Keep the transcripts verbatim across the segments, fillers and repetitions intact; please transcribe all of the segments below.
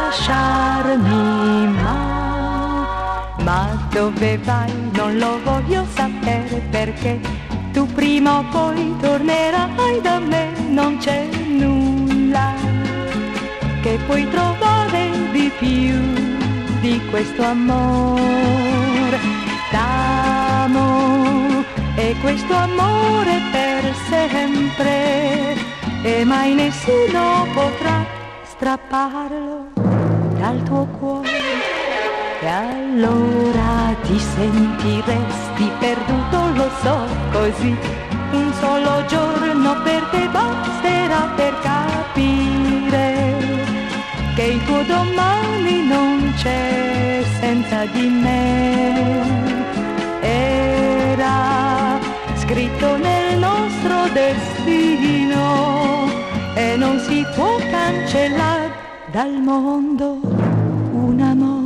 lasciarmi mai. Ma dove vai non lo voglio sapere, perché tu prima o poi tornerai da me. Non c'è nulla che puoi trovare di più di questo amore. T'amo e questo amore per sempre, e mai nessuno potrà strapparlo dal tuo cuore. E allora ti sentiresti perduto, lo so, così un solo giorno per te basterà per capire che il tuo domani non c'è senza di me. Era scritto nel nostro destino e non si può cancellare dal mondo un amore.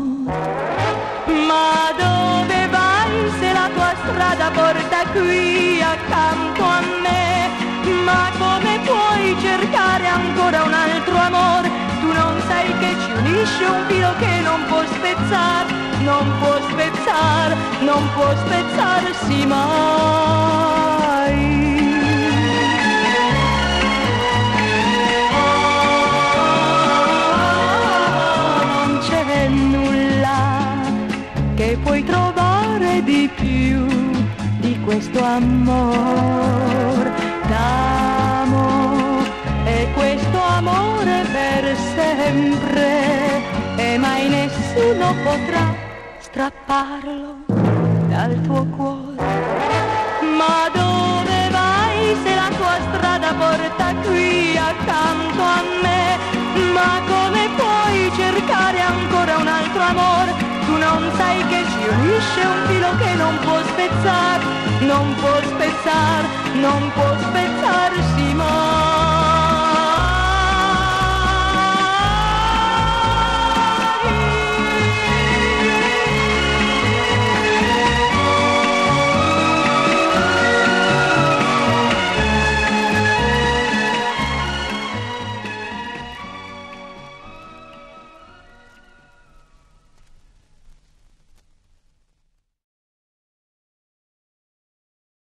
Ma dove vai se la tua strada porta qui accanto a me? Ma come puoi cercare ancora un altro amore? Tu non sai che ci unisce un filo che non può spezzar, non può spezzar, non può spezzarsi mai. Che puoi trovare di più di questo amor. T'amo e questo amore per sempre, e mai nessuno potrà strapparlo dal tuo cuore. Ma dove vai se la tua strada porta qui accanto a me? Ma come puoi cercare ancora un altro amore? Tu non sai che ci unisce un filo che non può spezzar, non può spezzar, non può spezzarsi mai.